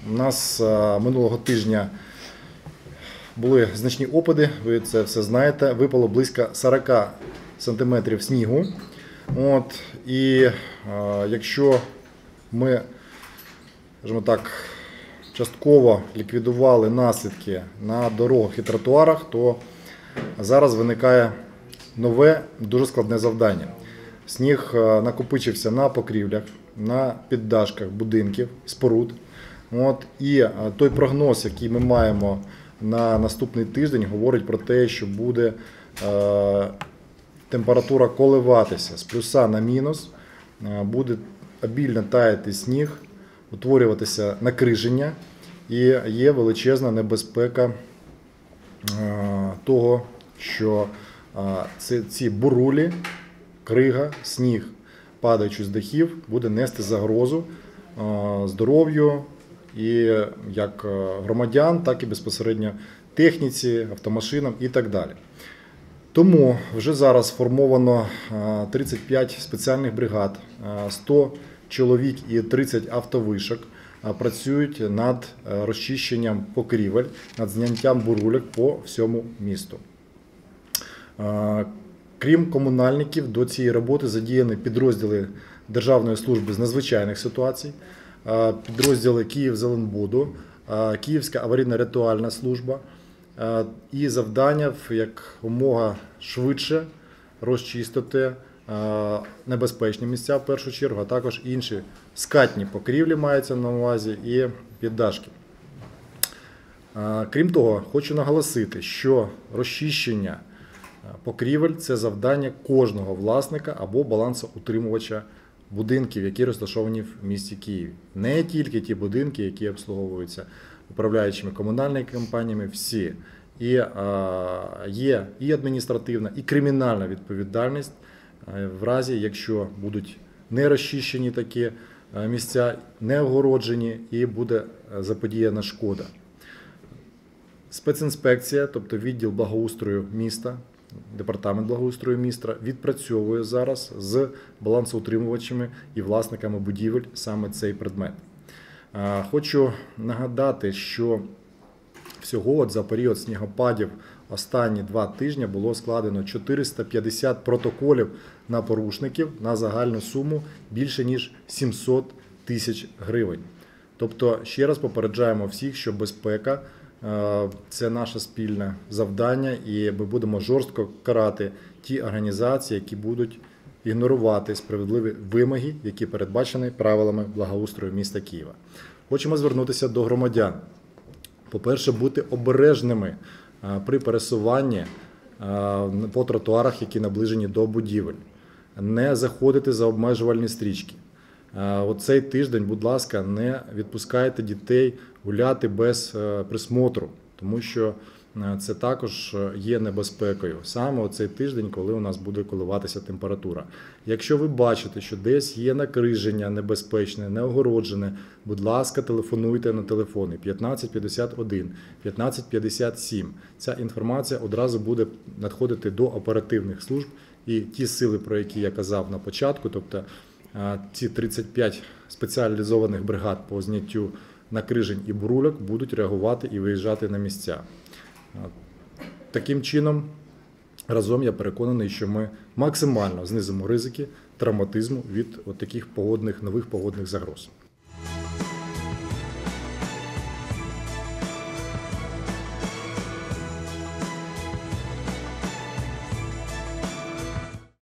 У нас минулого тижня були значні опади, ви це все знаєте. Випало близько 40 сантиметрів снігу. І якщо ми, скажімо так, частково ліквідували наслідки на дорогах і тротуарах, то зараз виникає нове, дуже складне завдання. Сніг накопичився на покрівлях, на піддашках будинків, споруд. І той прогноз, який ми маємо на наступний тиждень, говорить про те, що буде температура коливатися з плюса на мінус, буде обільно таяти сніг, утворюватися накриження і є величезна небезпека того, що ці бурулі, крига, сніг, падаючи з дахів, буде нести загрозу здоров'ю і як громадян, так і безпосередньо техніці, автомашинам і так далі. Тому вже зараз сформовано 35 спеціальних бригад, 100 чоловік і 30 автовишок працюють над розчищенням покрівель, над зняттям бурульок по всьому місту. Крім комунальників, до цієї роботи задіяні підрозділи Державної служби з надзвичайних ситуацій, підрозділи Київзеленбуду, Київська аварійно-рятувальна служба. І завдання якомога швидше розчистити небезпечні місця в першу чергу, а також інші скатні покрівлі маються на увазі і піддашки. Крім того, хочу наголосити, що розчищення покрівель – це завдання кожного власника або балансоутримувача будинків, які розташовані в місті Києві. Не тільки ті будинки, які обслуговуються управляючими комунальними компаніями, всі. І є і адміністративна, і кримінальна відповідальність в разі, якщо будуть не розчищені такі місця, не огороджені і буде заподіяна шкода. Спецінспекція, тобто відділ благоустрою міста, департамент благоустрою міста відпрацьовує зараз з балансоутримувачами і власниками будівель саме цей предмет. Хочу нагадати, що всього за період снігопадів останні 2 тижні було складено 450 протоколів на порушників на загальну суму більше ніж 700 тисяч гривень. Тобто, ще раз попереджаємо всіх, що безпека – це наше спільне завдання, і ми будемо жорстко карати ті організації, які будуть ігнорувати справедливі вимоги, які передбачені правилами благоустрою міста Києва. Хочемо звернутися до громадян. По-перше, бути обережними при пересуванні по тротуарах, які наближені до будівель. Не заходити за обмежувальні стрічки. Оцей тиждень, будь ласка, не відпускайте дітей гуляти без присмотру, тому що це також є небезпекою. Саме оцей тиждень, коли у нас буде коливатися температура. Якщо ви бачите, що десь є накриження небезпечне, неогороджене, будь ласка, телефонуйте на телефони 1551, 1557. Ця інформація одразу буде надходити до оперативних служб, і ті сили, про які я казав на початку, тобто ці 35 спеціалізованих бригад по зняттю накрижень і бурульок будуть реагувати і виїжджати на місця. Таким чином, разом я переконаний, що ми максимально знизимо ризики травматизму від таких нових погодних загроз.